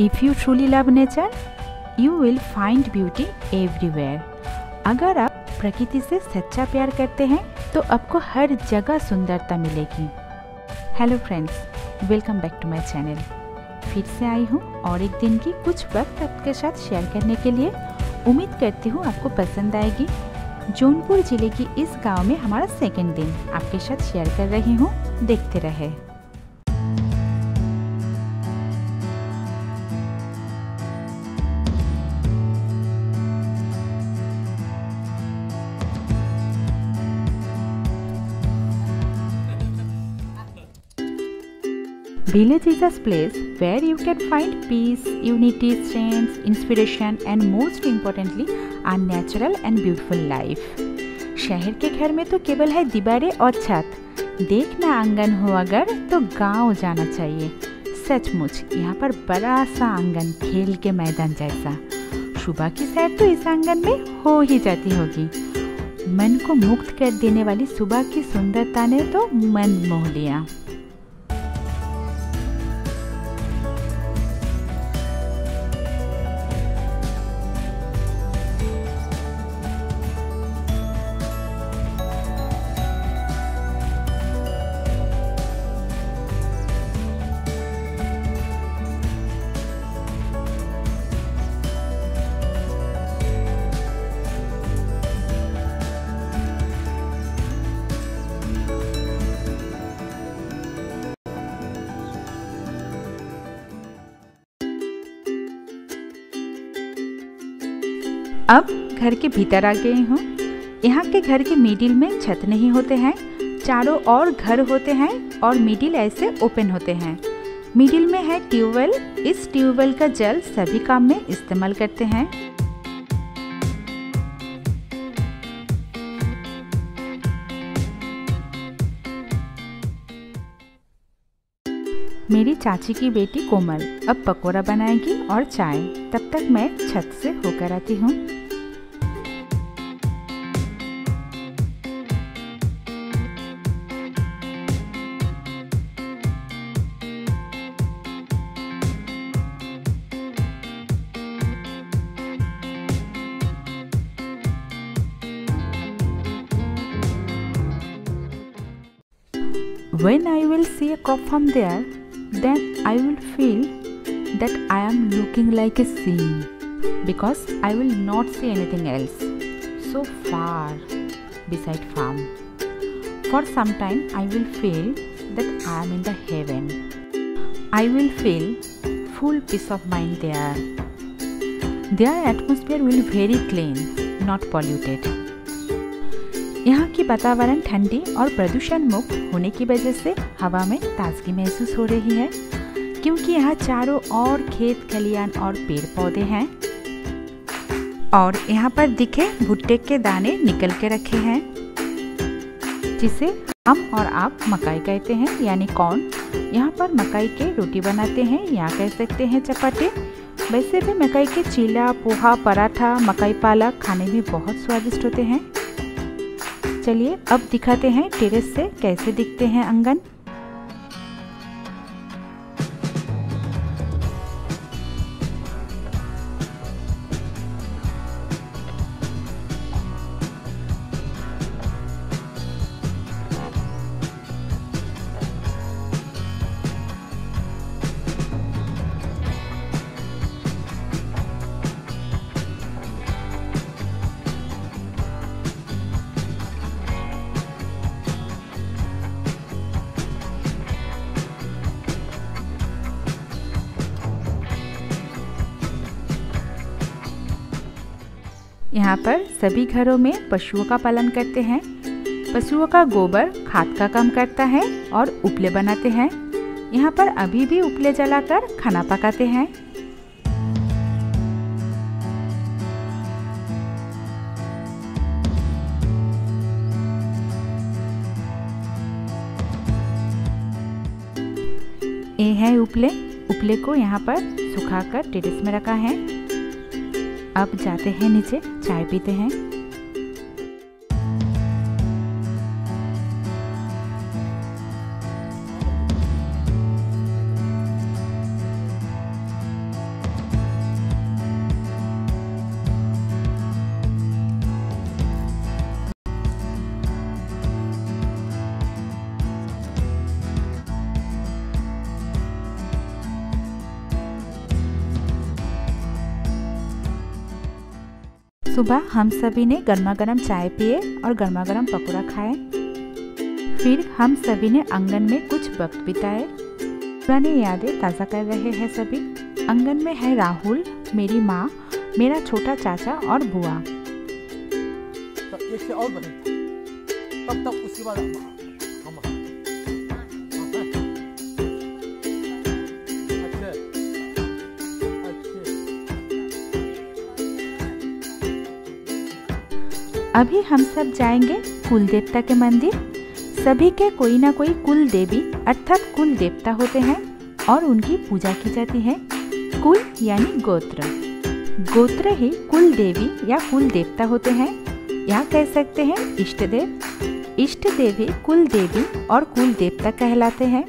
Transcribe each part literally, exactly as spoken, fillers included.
If you truly love nature you will find beauty everywhere. अगर आप प्रकृति से सच्चा प्यार करते हैं तो आपको हर जगह सुंदरता मिलेगी। Hello friends, welcome back to my channel. फिर से आई हूँ और एक दिन की कुछ वक्त आपके साथ शेयर करने के लिए। उम्मीद करती हूँ आपको पसंद आएगी। जौनपुर जिले की इस गांव में हमारा सेकंड दिन आपके साथ शेयर कर रही हूँ, देखते रहे। Village is a place where you can find peace, unity, strength, inspiration and most importantly a natural and beautiful life। शहर के घर में तो केवल है दीवारें और छत, देखना आंगन हो अगर तो गांव जाना चाहिए। सचमुच यहाँ पर बड़ा सा आंगन, खेल के मैदान जैसा। सुबह की सैर तो इस आंगन में हो ही जाती होगी। मन को मुक्त कर देने वाली सुबह की सुंदरता ने तो मन मोह लिया। अब घर के भीतर आ गई हूँ। यहाँ के घर के मिडिल में छत नहीं होते हैं, चारों ओर घर होते हैं और मिडिल ऐसे ओपन होते हैं। मिडिल में है ट्यूबवेल। इस ट्यूबवेल का जल सभी काम में इस्तेमाल करते हैं। मेरी चाची की बेटी कोमल अब पकौड़ा बनाएगी और चाय। तब तक मैं छत से होकर आती हूँ। When I will see a crop from there, then I will feel that I am looking like a scene, because I will not see anything else so far beside farm. For some time I will feel that I am in the heaven. I will feel full peace of mind there. Their atmosphere will very clean, not polluted. यहाँ की वातावरण ठंडी और प्रदूषण मुक्त होने की वजह से हवा में ताजगी महसूस हो रही है, क्योंकि यहाँ चारों ओर खेत खलियान और पेड़ पौधे हैं। और यहाँ पर दिखे भुट्टे के दाने निकल के रखे हैं, जिसे हम और आप मकाई कहते हैं, यानी कॉर्न। यहाँ पर मकाई के रोटी बनाते हैं या कह सकते हैं चपाटे। वैसे भी मकाई के चीला, पोहा, पराठा, मकाई पालक खाने में बहुत स्वादिष्ट होते हैं। चलिए अब दिखाते हैं टेरेस से कैसे दिखते हैं आंगन। यहाँ पर सभी घरों में पशुओं का पालन करते हैं। पशुओं का गोबर खाद का काम करता है और उपले बनाते हैं। यहाँ पर अभी भी उपले जलाकर खाना पकाते हैं। ये है उपले। उपले को यहाँ पर सुखाकर टेरेस में रखा है। अब जाते हैं नीचे, चाय पीते हैं। सुबह हम सभी ने गर्मा गर्म चाय पिए और गर्मा गर्म पकौड़ा खाए। फिर हम सभी ने आंगन में कुछ वक्त बिताए। पुरानी यादें ताज़ा कर रहे हैं सभी। आंगन में है राहुल, मेरी माँ, मेरा छोटा चाचा और बुआ। तो एक से और बने तब तक उसके बाद हम अभी हम सब जाएंगे कुलदेवता के मंदिर। सभी के कोई ना कोई कुल देवी अर्थात कुल देवता होते हैं और उनकी पूजा की जाती है। कुल यानी गोत्र, गोत्र ही कुल देवी या कुल देवता होते हैं, या कह सकते हैं इष्ट देव। इष्ट देवी कुल देवी और कुल देवता कहलाते हैं।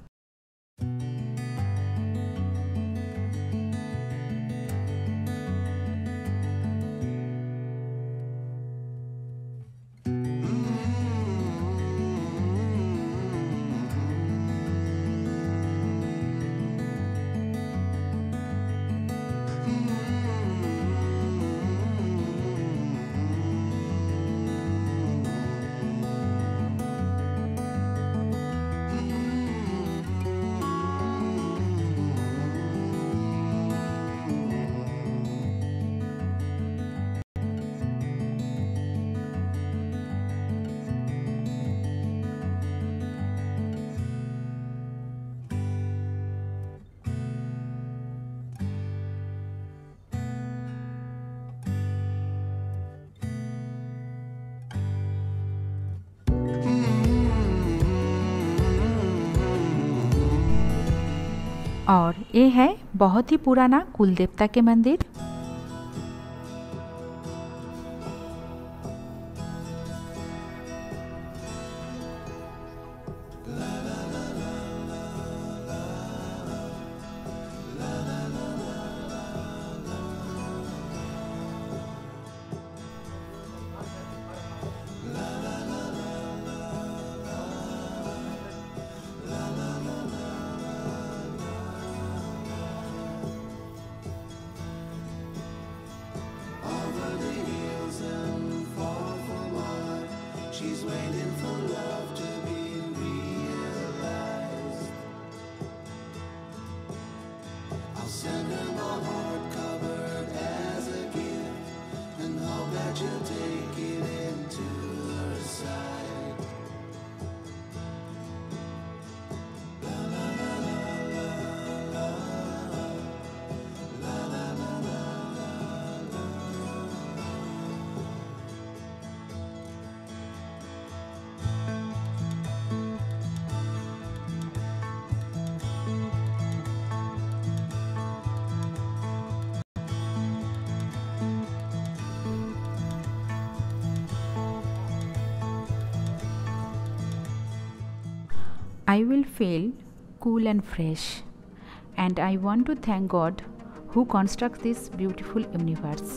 और ये है बहुत ही पुराना कुलदेवता के मंदिर। She's waiting for love to be realized. I'll send her my heart covered as a gift and hope that you'll take it into her side. La la la la la la la la la la. I will feel cool and fresh, and I want to thank God who constructs this beautiful universe.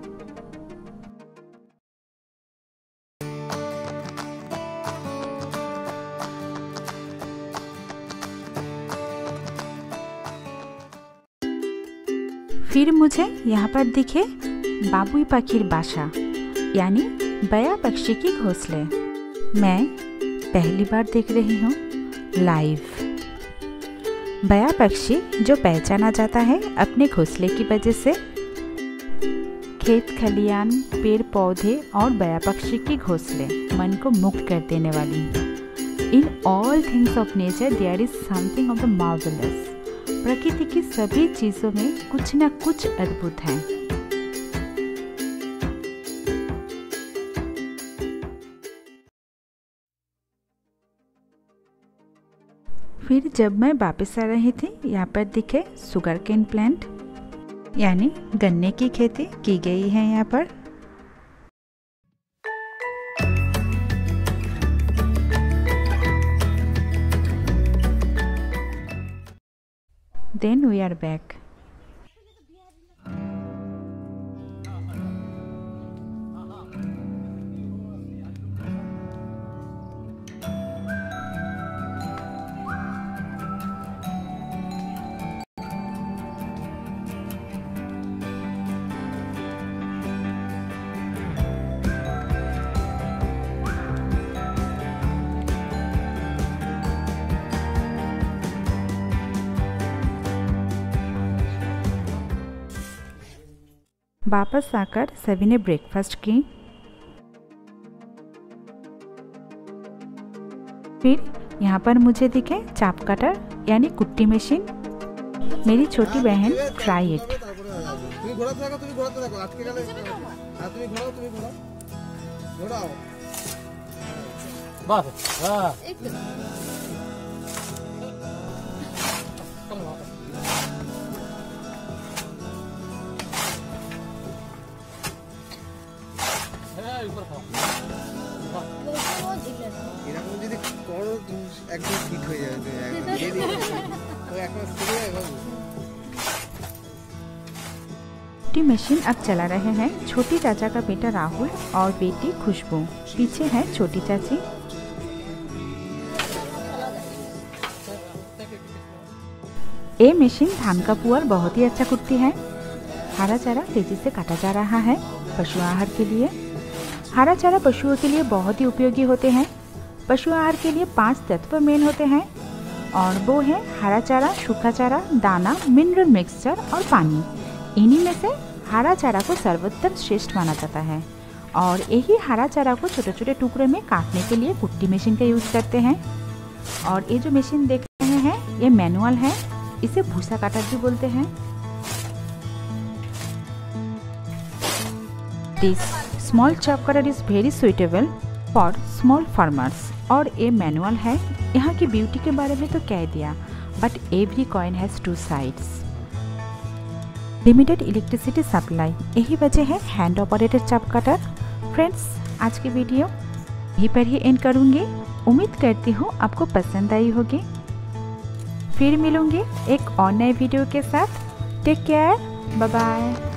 फिर मुझे यहाँ पर दिखे बाबुई पखीर बासा यानी बया पक्षी की घोंसले। मैं पहली बार देख रही हूँ लाइव। बया पक्षी जो पहचाना जाता है अपने घोंसले की वजह से। खेत खलियान, पेड़ पौधे और बया पक्षी की घोंसले मन को मुक्त कर देने वाली हैं। In all things of nature there is something of the marvellous. प्रकृति की सभी चीज़ों में कुछ न कुछ अद्भुत है। फिर जब मैं वापस आ रही थी यहाँ पर दिखे शुगर केन प्लांट यानी गन्ने की खेती की गई है यहाँ पर। Then we are back. वापस आकर सभी ने ब्रेकफास्ट की। फिर यहाँ पर मुझे दिखे चाप कटर यानी कुट्टी मशीन। मेरी छोटी बहन ट्राई इट। তুমি ঘোরাতে থাকো, তুমি ঘোরাতে থাকো, আজকে গেলে হ্যাঁ তুমি ঘোরাও, তুমি ঘোরাও, ঘোরাও বাস। হ্যাঁ একটু কম হবে। হ্যাঁ উপর খাও। এরকম যদি করো তুমি একদম ফিট হয়ে যাবে, একদম তো এখন শুরু হয়ে গেল। मशीन अब चला रहे हैं छोटी चाचा का बेटा राहुल और बेटी खुशबू। पीछे है छोटी चाची। ये मशीन धान का पुआर बहुत ही अच्छा कुटती है। हरा चारा तेजी से काटा जा रहा है पशु आहार के लिए। हरा चारा पशुओं के लिए बहुत ही उपयोगी होते हैं। पशु आहार के लिए पांच तत्व मेन होते हैं और वो है हरा चारा, सूखा चारा, दाना, मिनरल मिक्सचर और पानी। इन्हीं में से हरा चारा को सर्वोत्तम श्रेष्ठ माना जाता है और यही हरा चारा को छोटे छोटे टुकड़े में काटने के लिए कुट्टी मशीन का यूज़ करते हैं। और ये जो मशीन देख रहे हैं ये मैनुअल है, इसे भूसा काटर भी बोलते हैं। This small chop cutter is very suitable for small farmers. और ये मैनुअल है। यहाँ की ब्यूटी के बारे में तो कह दिया, but every coin has two sides. Limited electricity supply, यही वजह है hand operated chop cutter. Friends, आज की वीडियो यहीं पर ही एंड करूँगी। उम्मीद करती हूँ आपको पसंद आई होगी। फिर मिलूँगी एक और नए वीडियो के साथ। Take care, bye bye.